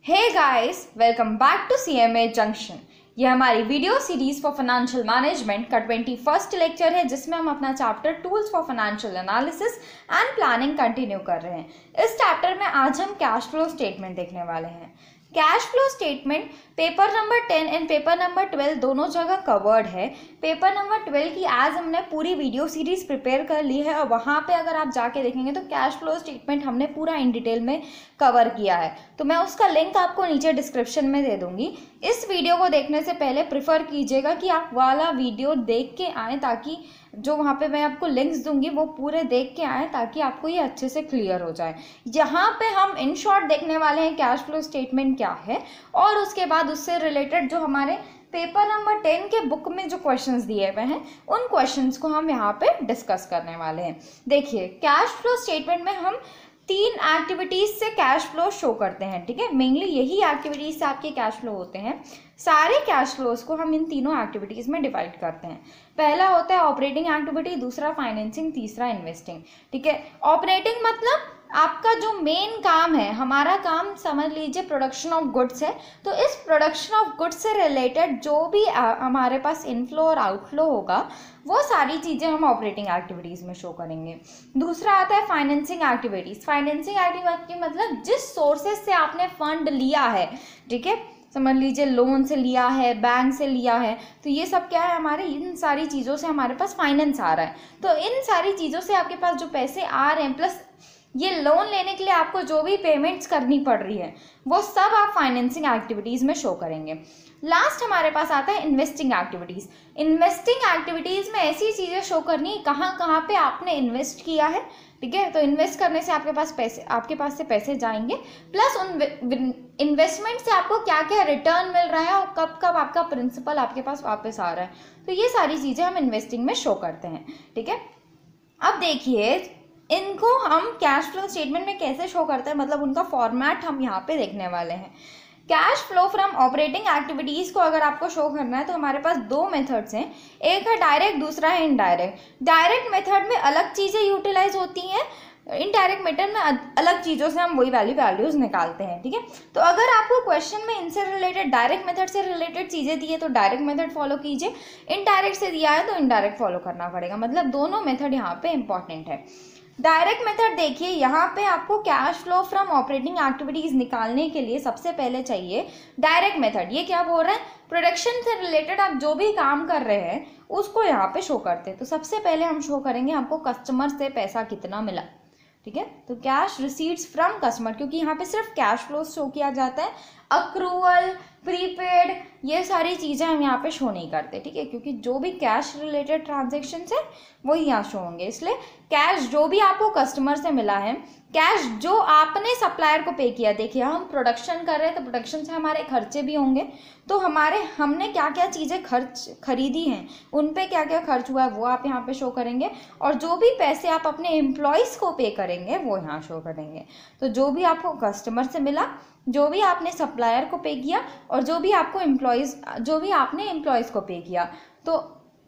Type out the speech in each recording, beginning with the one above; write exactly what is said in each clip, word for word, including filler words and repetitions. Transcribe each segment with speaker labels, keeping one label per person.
Speaker 1: Hey guys, welcome back to C M A junction. यह हमारी video series for financial management का twenty first lecture है, जिसमें हम अपना chapter tools for financial analysis and planning continue कर रहे हैं। इस चैप्टर में आज हम कैश फ्लो स्टेटमेंट देखने वाले हैं। Cash flow statement paper number ten and paper number twelve दोनों जगह कवर्ड है। पेपर नंबर ट्वेल्व की आज हमने पूरी वीडियो सीरीज प्रिपेयर कर ली है और वहाँ पे अगर आप जाके देखेंगे तो कैश फ्लो स्टेटमेंट हमने पूरा इन डिटेल में कवर किया है, तो मैं उसका लिंक आपको नीचे डिस्क्रिप्शन में दे दूंगी। इस वीडियो को देखने से पहले प्रिफर कीजिएगा कि आप वाला वीडियो देख के आएँ, ताकि जो वहाँ पे मैं आपको लिंक्स दूंगी वो पूरे देख के आएँ, ताकि आपको ये अच्छे से क्लियर हो जाए। यहाँ पे हम इन शॉर्ट देखने वाले हैं कैश फ्लो स्टेटमेंट क्या है, और उसके बाद उससे रिलेटेड जो हमारे पेपर नंबर टेन के बुक में जो क्वेश्चंस दिए हुए हैं उन क्वेश्चंस को हम यहाँ पे डिस्कस करने वाले हैं। देखिए, कैश फ्लो स्टेटमेंट में हम तीन एक्टिविटीज से कैश फ्लो शो करते हैं, ठीक है। मेनली यही एक्टिविटीज से आपके कैश फ्लो होते हैं। सारे कैश फ्लोज को हम इन तीनों एक्टिविटीज में डिवाइड करते हैं। पहला होता है ऑपरेटिंग एक्टिविटी, दूसरा फाइनेंसिंग, तीसरा इन्वेस्टिंग, ठीक है। ऑपरेटिंग मतलब आपका जो मेन काम है, हमारा काम समझ लीजिए प्रोडक्शन ऑफ गुड्स है, तो इस प्रोडक्शन ऑफ गुड्स से रिलेटेड जो भी हमारे पास इनफ्लो और आउटफ्लो होगा वो सारी चीज़ें हम ऑपरेटिंग एक्टिविटीज़ में शो करेंगे। दूसरा आता है फाइनेंसिंग एक्टिविटीज़। फाइनेंसिंग एक्टिविटी मतलब जिस सोर्सेज से आपने फंड लिया है, ठीक है, समझ लीजिए लोन से लिया है, बैंक से लिया है, तो ये सब क्या है, हमारे इन सारी चीज़ों से हमारे पास फाइनेंस आ रहा है। तो इन सारी चीज़ों से आपके पास जो पैसे आ रहे हैं, प्लस ये लोन लेने के लिए आपको जो भी पेमेंट्स करनी पड़ रही है, वो सब आप फाइनेंसिंग एक्टिविटीज़ में शो करेंगे। लास्ट हमारे पास आता है इन्वेस्टिंग एक्टिविटीज़। इन्वेस्टिंग एक्टिविटीज़ में ऐसी चीज़ें शो करनी है कहाँ कहाँ पे आपने इन्वेस्ट किया है, ठीक है। तो इन्वेस्ट करने से आपके पास पैसे आपके पास से पैसे जाएंगे, प्लस उन इन्वेस्टमेंट से आपको क्या क्या रिटर्न मिल रहा है और कब कब आपका प्रिंसिपल आपके पास वापस आ रहा है। तो ये सारी चीज़ें हम इन्वेस्टिंग में शो करते हैं, ठीक है। अब देखिए, इनको हम कैश फ्लो स्टेटमेंट में कैसे शो करते हैं, मतलब उनका फॉर्मेट हम यहाँ पे देखने वाले हैं। Cash flow from operating activities को अगर आपको शो करना है तो हमारे पास दो मेथड्स हैं, एक है डायरेक्ट, दूसरा है इनडायरेक्ट। डायरेक्ट मेथड में अलग चीज़ें यूटिलाइज होती हैं, इनडायरेक्ट मेथड में अलग चीज़ों से हम वही वैल्यू वैल्यूज़ निकालते हैं, ठीक है। तो अगर आपको क्वेश्चन में इनसे रिलेटेड डायरेक्ट मेथड से रिलेटेड चीज़ें दी है तो डायरेक्ट मेथड फॉलो कीजिए, इनडायरेक्ट से दिया है तो इनडायरेक्ट फॉलो करना पड़ेगा। मतलब दोनों मेथड यहाँ पे इंपॉर्टेंट है। डायरेक्ट मेथड देखिए, यहाँ पे आपको cash flow from operating activities निकालने के लिए सबसे पहले चाहिए डायरेक्ट मेथड। ये क्या बोल रहे हैं, प्रोडक्शन से रिलेटेड आप जो भी काम कर रहे हैं उसको यहाँ पे शो करते हैं। तो सबसे पहले हम शो करेंगे आपको कस्टमर से पैसा कितना मिला, ठीक है। तो कैश रिसीट्स फ्रॉम कस्टमर, क्योंकि यहाँ पे सिर्फ कैश फ्लो शो किया जाता है, अक्रूवल, प्रीपेड, ये सारी चीज़ें हम यहाँ पे शो नहीं करते, ठीक है, क्योंकि जो भी कैश रिलेटेड ट्रांजेक्शन्स है वही यहाँ शो होंगे। इसलिए कैश जो भी आपको कस्टमर से मिला है, कैश जो आपने सप्लायर को पे किया, देखिए हम प्रोडक्शन कर रहे हैं तो प्रोडक्शन से हमारे खर्चे भी होंगे, तो हमारे हमने क्या क्या चीज़ें खर्च खरीदी हैं, उन पे क्या क्या खर्च हुआ है वो आप यहाँ पे शो करेंगे, और जो भी पैसे आप अपने एम्प्लॉयज़ को पे करेंगे वो यहाँ शो करेंगे। तो जो भी आपको कस्टमर से मिला, जो भी आपने सप्लायर को पे किया, और जो भी आपको एम्प्लॉयज़ जो भी आपने एम्प्लॉयज़ को पे किया, तो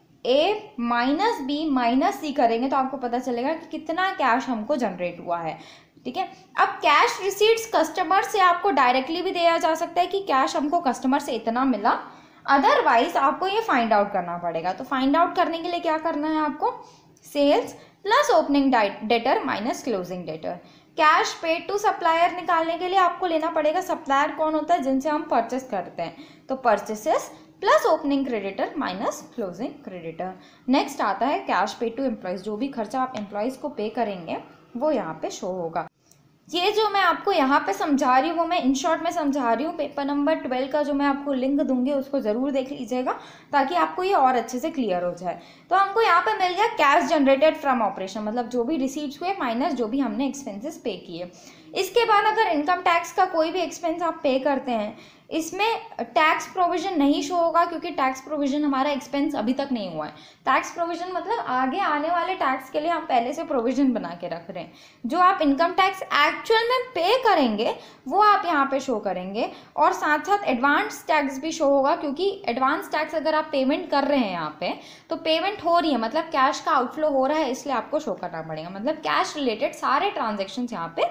Speaker 1: A minus B minus C करेंगे तो आपको पता चलेगा कि कितना कैश हमको जनरेट हुआ है, ठीक है। अब कैश रिसीट्स कस्टमर से आपको डायरेक्टली भी दिया जा सकता है कि कैश हमको कस्टमर से इतना मिला, अदरवाइज आपको ये फाइंड आउट करना पड़ेगा। तो फाइंड आउट करने के लिए क्या करना है आपको, sales plus opening debtor minus closing debtor. Cash paid to supplier निकालने के लिए आपको लेना पड़ेगा, सप्लायर कौन होता है, जिनसे हम परचेस करते हैं, तो purchases plus opening creditor minus closing creditor. Next आता है कैश पेड टू एम्प्लॉयज़, जो भी खर्चा आप एम्प्लॉयज़ को पे करेंगे वो यहाँ पे शो होगा। ये जो मैं आपको यहाँ पे समझा रही हूँ वो मैं इन शॉर्ट में समझा रही हूँ। पेपर नंबर ट्वेल्व का जो मैं आपको लिंक दूंगी उसको ज़रूर देख लीजिएगा, ताकि आपको ये और अच्छे से क्लियर हो जाए। तो हमको यहाँ पे मिल गया कैश जनरेटेड फ्रॉम ऑपरेशन, मतलब जो भी रिसीट्स हुए माइनस जो भी हमने एक्सपेंसेस पे किए। इसके बाद अगर इनकम टैक्स का कोई भी एक्सपेंस आप पे करते हैं, इसमें टैक्स प्रोविज़न नहीं शो होगा, क्योंकि टैक्स प्रोविज़न हमारा एक्सपेंस अभी तक नहीं हुआ है। टैक्स प्रोविज़न मतलब आगे आने वाले टैक्स के लिए हम पहले से प्रोविज़न बना के रख रहे हैं। जो आप इनकम टैक्स एक्चुअल में पे करेंगे वो आप यहाँ पे शो करेंगे, और साथ साथ एडवांस टैक्स भी शो होगा, क्योंकि एडवांस टैक्स अगर आप पेमेंट कर रहे हैं यहाँ पे तो पेमेंट हो रही है, मतलब कैश का आउटफ्लो हो रहा है, इसलिए आपको शो करना पड़ेगा। मतलब कैश रिलेटेड सारे ट्रांजेक्शन यहाँ पे शो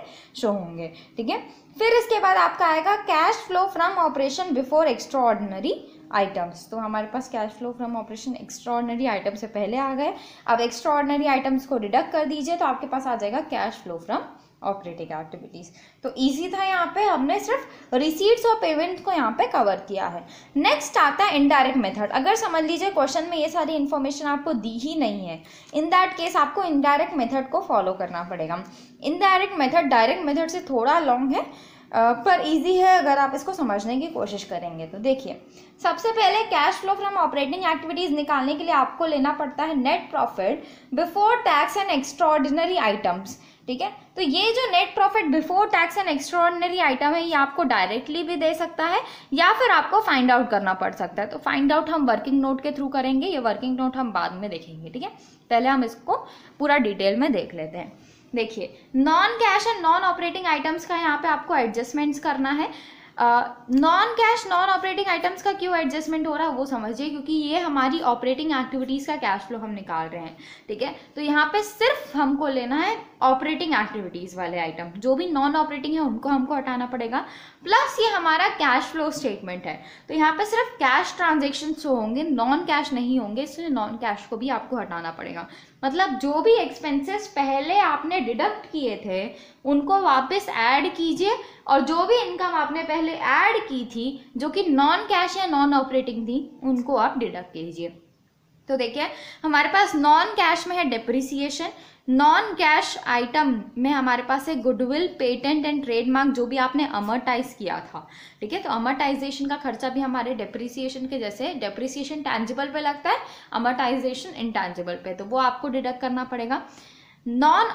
Speaker 1: शो होंगे, ठीक है। फिर इसके बाद आपका आएगा cash flow from operation before extraordinary items. तो हमारे पास cash flow from operation extraordinary item से पहले आ गए, अब एक्स्ट्रा ऑर्डिनरी आइटम्स को डिडक्ट कर दीजिए तो आपके पास आ जाएगा cash flow from operating activities. तो इजी था, यहाँ पे हमने सिर्फ रिसीट्स और पेमेंट को यहाँ पे कवर किया है। नेक्स्ट आता है इनडायरेक्ट मेथड। अगर समझ लीजिए क्वेश्चन में ये सारी इन्फॉर्मेशन आपको दी ही नहीं है, इन दैट केस आपको इनडायरेक्ट मेथड को फॉलो करना पड़ेगा। इनडायरेक्ट मेथड डायरेक्ट मेथड से थोड़ा लॉन्ग है पर इजी है अगर आप इसको समझने की कोशिश करेंगे तो। देखिए, सबसे पहले cash flow from operating activities निकालने के लिए आपको लेना पड़ता है net profit before tax and extraordinary items, ठीक है। तो ये जो net profit before tax and extraordinary item है, ये आपको डायरेक्टली भी दे सकता है या फिर आपको फाइंड आउट करना पड़ सकता है। तो फाइंड आउट हम वर्किंग नोट के थ्रू करेंगे, ये वर्किंग नोट हम बाद में देखेंगे, ठीक है। पहले हम इसको पूरा डिटेल में देख लेते हैं। देखिए, non cash and non operating items का यहाँ पे आपको एडजस्टमेंट्स करना है। Non cash non operating items का क्यों एडजस्टमेंट हो रहा है वो समझिए, क्योंकि ये हमारी ऑपरेटिंग एक्टिविटीज़ का कैश फ्लो हम निकाल रहे हैं, ठीक है। तो यहाँ पे सिर्फ हमको लेना है ऑपरेटिंग एक्टिविटीज़ वाले आइटम, जो भी नॉन ऑपरेटिंग है उनको हमको हटाना पड़ेगा। प्लस ये हमारा कैश फ्लो स्टेटमेंट है, तो यहाँ पे सिर्फ कैश ट्रांजेक्शन शो होंगे, नॉन कैश नहीं होंगे, इसलिए नॉन कैश को भी आपको हटाना पड़ेगा। मतलब जो भी एक्सपेंसेस पहले आपने डिडक्ट किए थे उनको वापस ऐड कीजिए, और जो भी इनकम आपने पहले ऐड की थी जो कि नॉन कैश या नॉन ऑपरेटिंग थी उनको आप डिडक्ट कीजिए। तो देखिए, हमारे पास नॉन कैश में है डेप्रिसिएशन, नॉन कैश आइटम में हमारे पास है गुडविल, पेटेंट एंड ट्रेडमार्क, जो भी आपने अमर्टाइज किया था, ठीक है। तो अमर्टाइजेशन का खर्चा भी हमारे डेप्रिसिएशन के जैसे, डेप्रिसिएशन टैंजिबल पे लगता है, अमर्टाइजेशन इनटैंजिबल पे, तो वो आपको डिडक्ट करना पड़ेगा। Non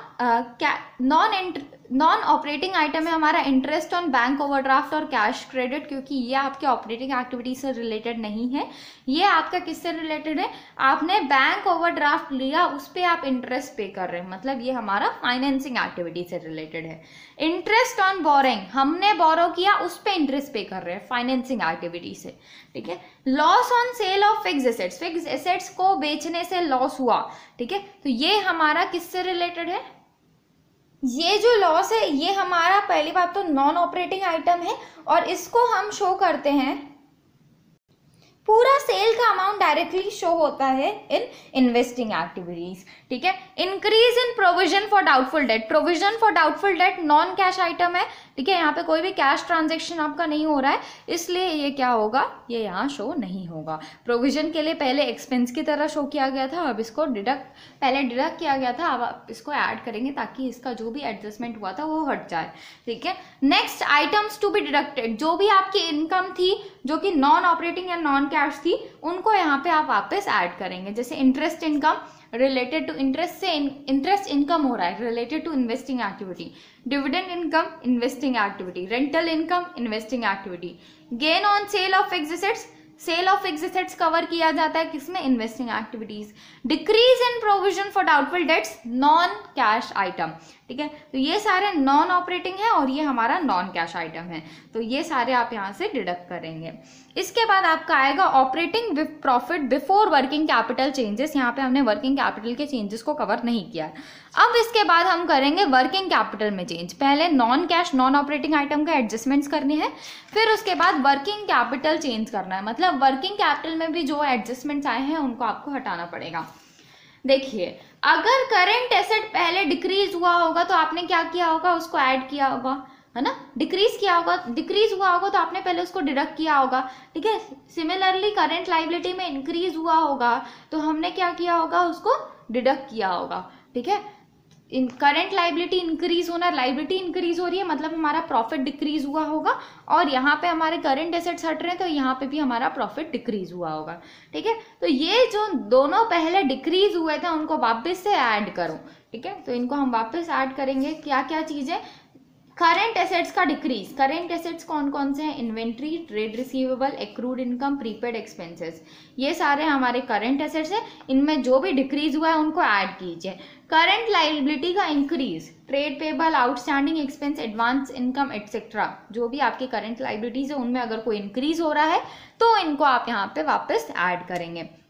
Speaker 1: non non operating item है हमारा इंटरेस्ट ऑन बैंक ओवरड्राफ्ट और कैश क्रेडिट, क्योंकि ये आपके ऑपरेटिंग एक्टिविटी से रिलेटेड नहीं है, ये आपका किससे रिलेटेड है, आपने बैंक ओवरड्राफ्ट लिया उस पर आप इंटरेस्ट पे कर रहे हैं, मतलब ये हमारा फाइनेंसिंग एक्टिविटी से रिलेटेड है। इंटरेस्ट ऑन बोरिंग, हमने बोरो किया उस पर इंटरेस्ट पे कर रहे हैं फाइनेंसिंग एक्टिविटी से, ठीक है। Loss on sale of fix assets, fix assets को बेचने से लॉस हुआ, ठीक है, तो ये हमारा किससे रिलेटेड है, ये जो लॉस है ये हमारा पहली बात तो नॉन ऑपरेटिंग आइटम है, और इसको हम शो करते हैं, पूरा सेल का अमाउंट डायरेक्टली शो होता है इन इन्वेस्टिंग एक्टिविटीज, ठीक है। Increase in provision for doubtful debt, provision for doubtful debt non cash item है, ठीक है। यहाँ पे कोई भी कैश ट्रांजेक्शन आपका नहीं हो रहा है, इसलिए ये क्या होगा, ये यहाँ शो नहीं होगा। प्रोविजन के लिए पहले एक्सपेंस की तरह शो किया गया था, अब इसको डिडक्ट, पहले डिडक्ट किया गया था, अब आप इसको ऐड करेंगे ताकि इसका जो भी एडजस्टमेंट हुआ था वो हट जाए, ठीक है। Next, items to be deducted, जो भी आपकी इनकम थी जो कि नॉन ऑपरेटिंग या नॉन कैश थी उनको यहाँ पे आप वापस ऐड करेंगे। जैसे interest income related to interest से इंटरेस्ट इनकम हो रहा है related to investing activity, dividend income investing activity, rental income investing activity, gain on sale of fixed assets, sale of fixed assets cover किया जाता है किसमें, investing activities. Decrease in provision for doubtful debts non cash item, ठीक है। तो ये सारे non operating है और ये हमारा नॉन कैश आइटम है, तो ये सारे आप यहाँ से डिडक्ट करेंगे। इसके बाद आपका आएगा operating profit before working capital changes, यहाँ पे हमने वर्किंग कैपिटल के चेंजेस को कवर नहीं किया। अब इसके बाद हम करेंगे वर्किंग कैपिटल में चेंज। पहले non cash non operating item का एडजस्टमेंट्स करनी है, फिर उसके बाद वर्किंग कैपिटल चेंज करना है, मतलब वर्किंग कैपिटल में भी जो एडजस्टमेंट्स आए हैं उनको आपको हटाना पड़ेगा। देखिए, अगर करेंट एसेट पहले डिक्रीज हुआ होगा तो आपने क्या किया होगा, उसको ऐड किया होगा, है ना। डिक्रीज किया होगा, डिक्रीज हुआ होगा तो आपने पहले उसको डिडक्ट किया होगा, ठीक है। सिमिलरली करेंट लाइबिलिटी में इंक्रीज हुआ होगा तो हमने क्या किया होगा, उसको डिडक्ट किया होगा, ठीक है। इन करेंट लाइबिलिटी इंक्रीज होना, लाइबिलिटी इंक्रीज हो रही है मतलब हमारा प्रॉफिट डिक्रीज हुआ होगा, और यहाँ पे हमारे करेंट एसेट्स हट रहे हैं तो यहाँ पे भी हमारा प्रॉफिट डिक्रीज हुआ होगा, ठीक है। तो ये जो दोनों पहले डिक्रीज हुए थे उनको वापस से ऐड करो, ठीक है। तो इनको हम वापस ऐड करेंगे। क्या क्या चीज़ें, करेंट एसेट्स का डिक्रीज, करेंट एसेट्स कौन कौन से हैं, inventory, trade receivable, accrued income, prepaid expenses, ये सारे हमारे करेंट एसेट्स हैं। इनमें जो भी डिक्रीज हुआ है उनको ऐड कीजिए। करंट लाइबिलिटी का increase, trade payable, outstanding expense, advance income etcetera, जो भी आपकी करंट लाइबिलिटीज है उनमें अगर कोई इंक्रीज हो रहा है तो इनको आप यहाँ पे वापस ऐड करेंगे।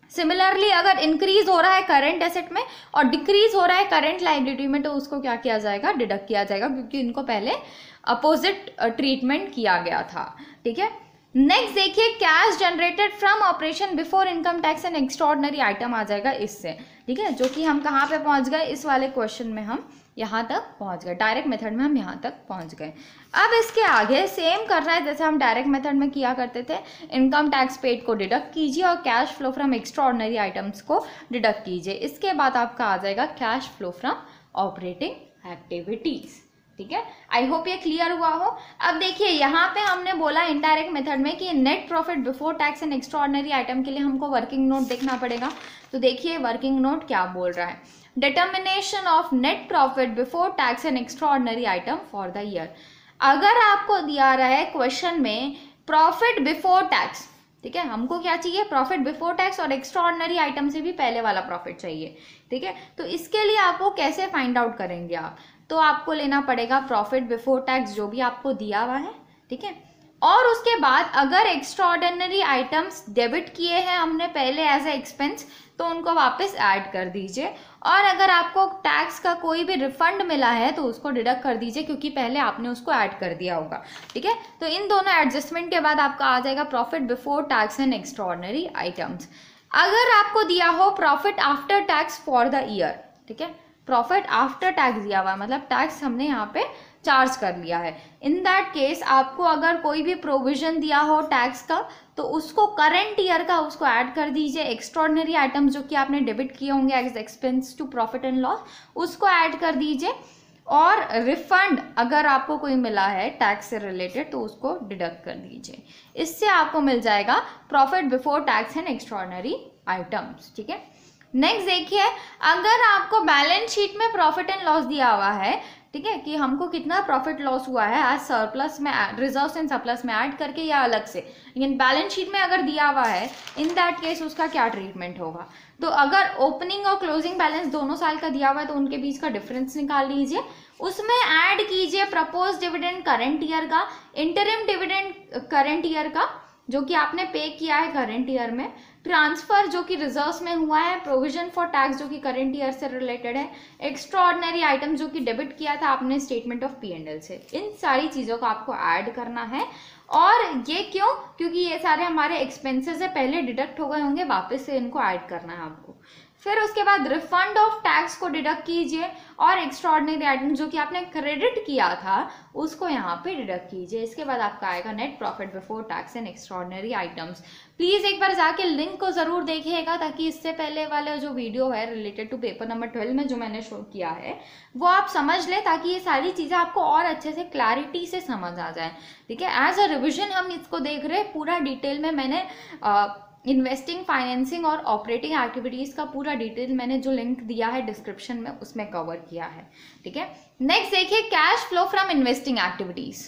Speaker 1: सिमिलरली अगर इंक्रीज हो रहा है करंट एसेट में और डिक्रीज हो रहा है करंट लाइबिलिटी में तो उसको क्या किया जाएगा, डिडक्ट किया जाएगा, क्योंकि इनको पहले अपोजिट ट्रीटमेंट किया गया था। ठीक है, नेक्स्ट देखिए, cash generated from operation before income tax and extraordinary item आ जाएगा इससे। ठीक है, जो कि हम कहाँ पे पहुंच गए, इस वाले क्वेश्चन में हम यहाँ तक पहुँच गए, डायरेक्ट मेथड में हम यहाँ तक पहुँच गए। अब इसके आगे सेम कर रहा है जैसे हम डायरेक्ट मेथड में किया करते थे, इनकम टैक्स पेड को डिडक्ट कीजिए और cash flow from extraordinary items को डिडक्ट कीजिए। इसके बाद आपका आ जाएगा cash flow from operating activities. ठीक है, आई होप ये क्लियर हुआ हो। अब देखिए यहाँ पे हमने बोला इनडायरेक्ट मेथड में कि net profit before tax and extraordinary item के लिए हमको वर्किंग नोट देखना पड़ेगा। तो देखिए वर्किंग नोट क्या बोल रहा है, determination of net profit before tax and extraordinary item for the year. अगर आपको दिया रहा है क्वेश्चन में प्रॉफिट बिफोर टैक्स, ठीक है, हमको क्या चाहिए, प्रॉफिट बिफोर टैक्स और एक्स्ट्राऑर्डिनरी आइटम से भी पहले वाला प्रॉफिट चाहिए। ठीक है, तो इसके लिए आपको कैसे फाइंड आउट करेंगे आप, तो आपको लेना पड़ेगा प्रॉफिट बिफोर टैक्स जो भी आपको दिया हुआ है। ठीक है, और उसके बाद अगर एक्स्ट्राऑर्डिनरी आइटम्स डेबिट किए हैं हमने पहले एज ए एक्सपेंस तो उनको वापस ऐड कर दीजिए, और अगर आपको टैक्स का कोई भी रिफंड मिला है तो उसको डिडक्ट कर दीजिए क्योंकि पहले आपने उसको ऐड कर दिया होगा। ठीक है, तो इन दोनों एडजस्टमेंट के बाद आपका आ जाएगा profit before tax and extraordinary items. अगर आपको दिया हो profit after tax for the year, ठीक है, प्रॉफिट आफ्टर टैक्स दिया हुआ है मतलब टैक्स हमने यहाँ पे चार्ज कर लिया है, इन दैट केस आपको अगर कोई भी प्रोविजन दिया हो टैक्स का तो उसको करंट ईयर का उसको ऐड कर दीजिए। एक्स्ट्राऑर्डिनरी आइटम्स जो कि आपने डेबिट किए होंगे as expense to profit and loss उसको ऐड कर दीजिए, और रिफंड अगर आपको कोई मिला है टैक्स से रिलेटेड तो उसको डिडक्ट कर दीजिए। इससे आपको मिल जाएगा profit before tax and extraordinary items. ठीक है, नेक्स्ट देखिए, अगर आपको बैलेंस शीट में प्रॉफिट एंड लॉस दिया हुआ है, ठीक है, कि हमको कितना प्रॉफिट लॉस हुआ है आज सरप्लस में, रिजर्व्स एंड सरप्लस में ऐड करके या अलग से, लेकिन बैलेंस शीट में अगर दिया हुआ है इन दैट केस उसका क्या ट्रीटमेंट होगा, तो अगर ओपनिंग और क्लोजिंग बैलेंस दोनों साल का दिया हुआ है तो उनके बीच का डिफरेंस निकाल लीजिए, उसमें ऐड कीजिए प्रपोज डिविडेंड करंट ईयर का, इंटरिम डिविडेंड करंट ईयर का जो कि आपने पे किया है करंट ईयर में, ट्रांसफर जो कि रिजर्व्स में हुआ है, प्रोविजन फॉर टैक्स जो कि करंट ईयर से रिलेटेड है, एक्स्ट्राऑर्डिनरी आइटम जो कि डेबिट किया था आपने statement of P and L से, इन सारी चीज़ों को आपको ऐड करना है। और ये क्यों, क्योंकि ये सारे हमारे एक्सपेंसेस है पहले डिडक्ट हो गए होंगे, वापस से इनको ऐड करना है आपको। फिर उसके बाद रिफंड ऑफ टैक्स को डिडक्ट कीजिए और एक्स्ट्राऑर्डिनरी आइटम जो कि आपने क्रेडिट किया था उसको यहाँ पे डिडक्ट कीजिए। इसके बाद आपका आएगा net profit before tax and extraordinary items. Please एक बार जाके लिंक को जरूर देखिएगा ताकि इससे पहले वाला जो वीडियो है related to paper number twelve में जो मैंने शो किया है वो आप समझ लें, ताकि ये सारी चीजें आपको और अच्छे से क्लैरिटी से समझ आ जाए। ठीक है, एज अ रिविजन हम इसको देख रहे हैं, पूरा डिटेल में मैंने आ, इन्वेस्टिंग, फाइनेंसिंग और ऑपरेटिंग एक्टिविटीज़ का पूरा डिटेल मैंने जो लिंक दिया है डिस्क्रिप्शन में उसमें कवर किया है। ठीक है, नेक्स्ट देखिए cash flow from investing activities.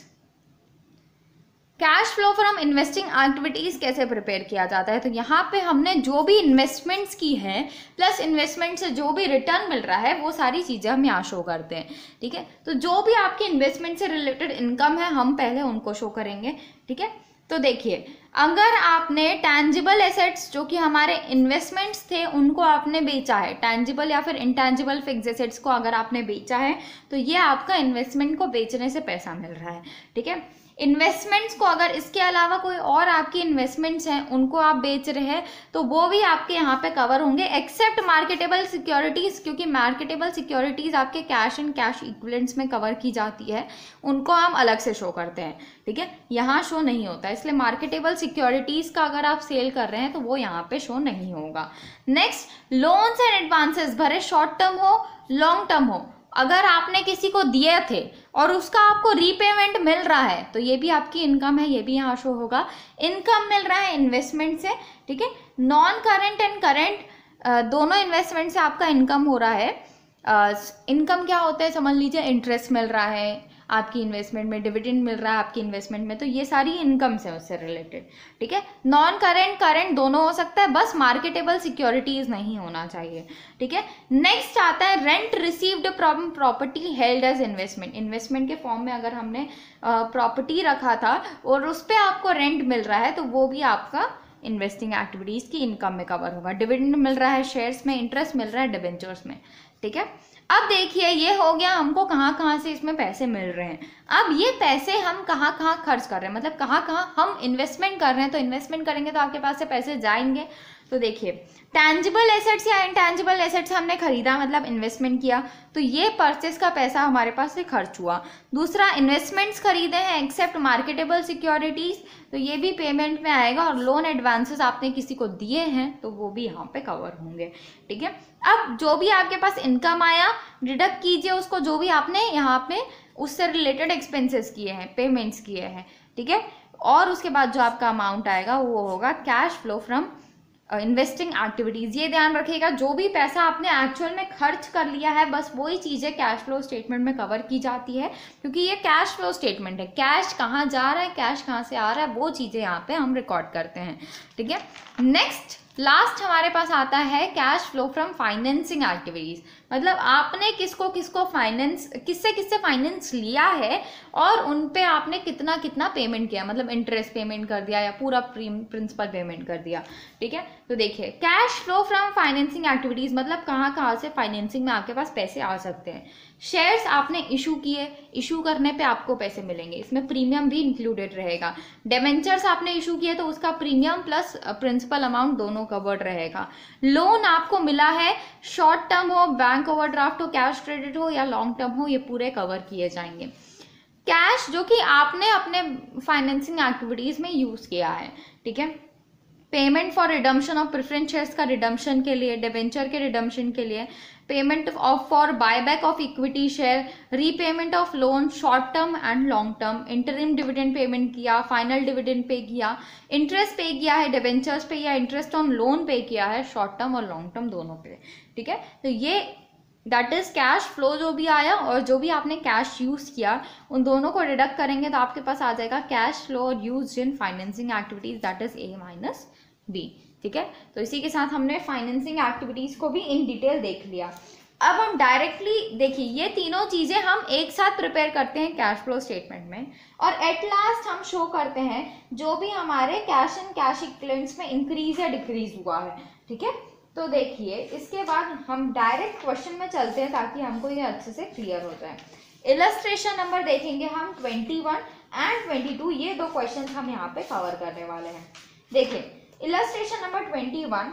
Speaker 1: Cash flow from investing activities कैसे प्रिपेयर किया जाता है, तो यहाँ पे हमने जो भी इन्वेस्टमेंट्स की है प्लस इन्वेस्टमेंट से जो भी रिटर्न मिल रहा है वो सारी चीज़ें हम यहाँ शो करते हैं। ठीक है, तो जो भी आपकी इन्वेस्टमेंट से रिलेटेड इनकम है हम पहले उनको शो करेंगे। ठीक है, तो देखिए अगर आपने टैंजिबल एसेट्स जो कि हमारे इन्वेस्टमेंट्स थे उनको आपने बेचा है, टैंजिबल या फिर इंटैंजिबल फिक्स एसेट्स को अगर आपने बेचा है तो ये आपका इन्वेस्टमेंट को बेचने से पैसा मिल रहा है। ठीक है, इन्वेस्टमेंट्स को अगर इसके अलावा कोई और आपकी इन्वेस्टमेंट्स हैं उनको आप बेच रहे हैं तो वो भी आपके यहाँ पे कवर होंगे, एक्सेप्ट मार्केटेबल सिक्योरिटीज़, क्योंकि मार्केटेबल सिक्योरिटीज़ आपके कैश एंड कैश इक्विवेलेंट्स में कवर की जाती है, उनको हम अलग से शो करते हैं। ठीक है, यहाँ शो नहीं होता, इसलिए मार्केटेबल सिक्योरिटीज़ का अगर आप सेल कर रहे हैं तो वो यहाँ पे शो नहीं होगा। नेक्स्ट, लोन्स एंड एडवांसेस भरे शॉर्ट टर्म हो लॉन्ग टर्म हो, अगर आपने किसी को दिए थे और उसका आपको रीपेमेंट मिल रहा है तो ये भी आपकी इनकम है, ये भी यहाँ शो होगा। इनकम मिल रहा है इन्वेस्टमेंट से। ठीक है, नॉन करेंट एंड करेंट दोनों इन्वेस्टमेंट से आपका इनकम हो रहा है। इनकम uh, क्या होता है समझ लीजिए, इंटरेस्ट मिल रहा है आपकी इन्वेस्टमेंट में, डिविडेंड मिल रहा है आपकी इन्वेस्टमेंट में, तो ये सारी इनकम से उससे रिलेटेड। ठीक है, नॉन करेंट करेंट दोनों हो सकता है, बस मार्केटेबल सिक्योरिटीज नहीं होना चाहिए। ठीक है, नेक्स्ट आता है rent received from property held as investment. Investment के फॉर्म में अगर हमने प्रॉपर्टी uh, रखा था और उस पर आपको रेंट मिल रहा है तो वो भी आपका इन्वेस्टिंग एक्टिविटीज़ की इनकम में कवर होगा। डिविडेंड मिल रहा है शेयर्स में, इंटरेस्ट मिल रहा है डिबेंचर्स में, ठीक है। अब देखिए ये हो गया हमको कहाँ कहाँ से इसमें पैसे मिल रहे हैं। अब ये पैसे हम कहाँ कहाँ खर्च कर रहे हैं, मतलब कहाँ कहाँ हम इन्वेस्टमेंट कर रहे हैं। तो इन्वेस्टमेंट करेंगे तो आपके पास से पैसे जाएंगे। तो देखिए टैंजिबल एसेट्स या इनटैंजिबल एसेट्स हमने खरीदा, मतलब इन्वेस्टमेंट किया, तो ये परचेस का पैसा हमारे पास से खर्च हुआ। दूसरा इन्वेस्टमेंट्स खरीदे हैं एक्सेप्ट मार्केटेबल सिक्योरिटीज़, तो ये भी पेमेंट में आएगा। और लोन एडवांसेस आपने किसी को दिए हैं तो वो भी यहाँ पे कवर होंगे, ठीक है। अब जो भी आपके पास इनकम आया डिडक्ट कीजिए उसको, जो भी आपने यहाँ पे उससे रिलेटेड एक्सपेंसेस किए हैं, पेमेंट्स किए हैं, ठीक है। और उसके बाद जो आपका अमाउंट आएगा वो होगा cash flow from investing activities. ये ध्यान रखिएगा जो भी पैसा आपने एक्चुअल में खर्च कर लिया है बस वही चीज़ें कैश फ्लो स्टेटमेंट में कवर की जाती है, क्योंकि ये कैश फ्लो स्टेटमेंट है। कैश कहाँ जा रहा है, कैश कहाँ से आ रहा है, वो चीज़ें यहाँ पे हम रिकॉर्ड करते हैं, ठीक है। नेक्स्ट लास्ट हमारे पास आता है cash flow from financing activities, मतलब आपने किसको किसको फाइनेंस किससे किससे फाइनेंस लिया है और उन पे आपने कितना कितना पेमेंट किया, मतलब इंटरेस्ट पेमेंट कर दिया या पूरा प्रिंसिपल पेमेंट कर दिया, ठीक है। तो देखिए cash flow from financing activities मतलब कहाँ कहाँ से फाइनेंसिंग में आपके पास पैसे आ सकते हैं। शेयर्स आपने इशू किए, इशू करने पे आपको पैसे मिलेंगे, इसमें प्रीमियम भी इंक्लूडेड रहेगा। डिबेंचर्स आपने इशू किए तो उसका प्रीमियम प्लस प्रिंसिपल अमाउंट दोनों कवर्ड रहेगा। लोन आपको मिला है, शॉर्ट टर्म हो, बैंक ओवरड्राफ्ट हो, कैश क्रेडिट हो या लॉन्ग टर्म हो, ये पूरे कवर किए जाएंगे। कैश जो कि आपने अपने फाइनेंसिंग एक्टिविटीज़ में यूज़ किया है, ठीक है। Payment for redemption of preference shares का रिडम्पशन के लिए, डिबेंचर के रिडम्पशन के लिए, payment of for buyback of equity share, repayment of loan short term and long term, interim dividend payment किया, फाइनल डिविडेंड पे किया, इंटरेस्ट पे किया है डिबेंचर्स पे या इंटरेस्ट ऑन लोन पे किया है शॉर्ट टर्म और लॉन्ग टर्म दोनों पे, ठीक है। तो ये दैट इज कैश फ्लो जो भी आया और जो भी आपने कैश यूज़ किया उन दोनों को डिडक्ट करेंगे तो आपके पास आ जाएगा cash flow use in financing activities, that is A minus B, ठीक है। तो इसी के साथ हमने फाइनेंसिंग एक्टिविटीज को भी इन डिटेल देख लिया। अब हम डायरेक्टली देखिए ये तीनों चीजें हम एक साथ प्रिपेयर करते हैं कैश फ्लो स्टेटमेंट में और एट लास्ट हम शो करते हैं जो भी हमारे कैश एंड कैश इक्विवेलेंट्स में इंक्रीज या डिक्रीज हुआ है, ठीक है। तो देखिए इसके बाद हम डायरेक्ट क्वेश्चन में चलते हैं ताकि हमको ये अच्छे से क्लियर हो जाए। इलस्ट्रेशन नंबर देखेंगे हम इक्कीस एंड बाईस, ये दो क्वेश्चन हम यहाँ पे कवर करने वाले हैं। देखिए illustration number twenty-one,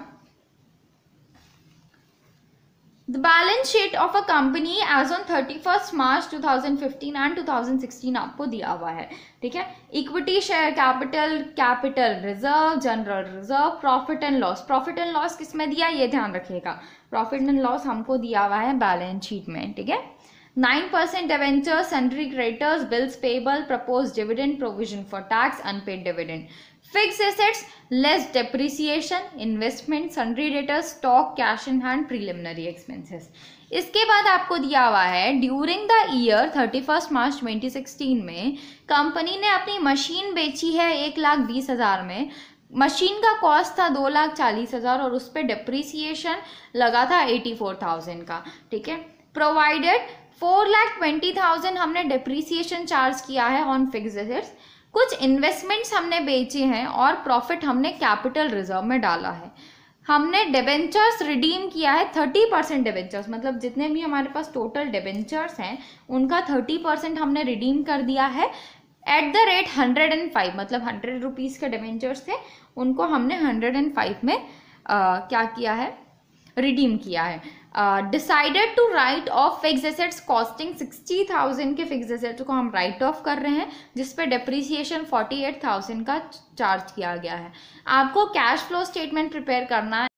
Speaker 1: the balance sheet of a company as on thirty-first March two thousand fifteen and two thousand sixteen आपको दिया हुआ है, ठीक है। Equity share capital, capital reserve, general reserve, profit and loss. Profit and loss किस में दिया ये ध्यान रखिएगा, प्रॉफिट एंड लॉस हमको दिया हुआ है बैलेंस शीट में, ठीक है। Nine percent debentures, sundry creditors, bills payable, propose dividend, provision for tax, unpaid dividend, fix assets less depreciation, investment, sundry debtors, stock, cash in hand, preliminary expenses. इसके बाद आपको दिया हुआ है during the year thirty first March twenty sixteen में company ने अपनी machine बेची है एक लाख बीस हजार में, मशीन का कॉस्ट था दो लाख चालीस हजार और उस पर डिप्रिसिएशन लगा था एटी फोर थाउजेंड का, ठीक है। Provided four lakh twenty thousand हमने डिप्रिसिएशन चार्ज किया है ऑन फिक्स एसेट्स, कुछ इन्वेस्टमेंट्स हमने बेचे हैं और प्रॉफिट हमने कैपिटल रिजर्व में डाला है। हमने डिबेंचर्स रिडीम किया है थर्टी परसेंट डिबेंचर्स, मतलब जितने भी हमारे पास टोटल डिबेंचर्स हैं उनका थर्टी परसेंट हमने रिडीम कर दिया है at the rate hundred and five, मतलब हंड्रेड रुपीज़ के डिबेंचर्स थे उनको हमने हंड्रेड एंड फाइव में आ, क्या किया है, रिडीम किया है। Decided to write off fix assets costing sixty thousand के फिक्स एसेट्स को हम राइट ऑफ कर रहे हैं जिसपे डिप्रिसिएशन फोर्टी एट थाउजेंड का चार्ज किया गया है। आपको कैश फ्लो स्टेटमेंट प्रिपेयर करना है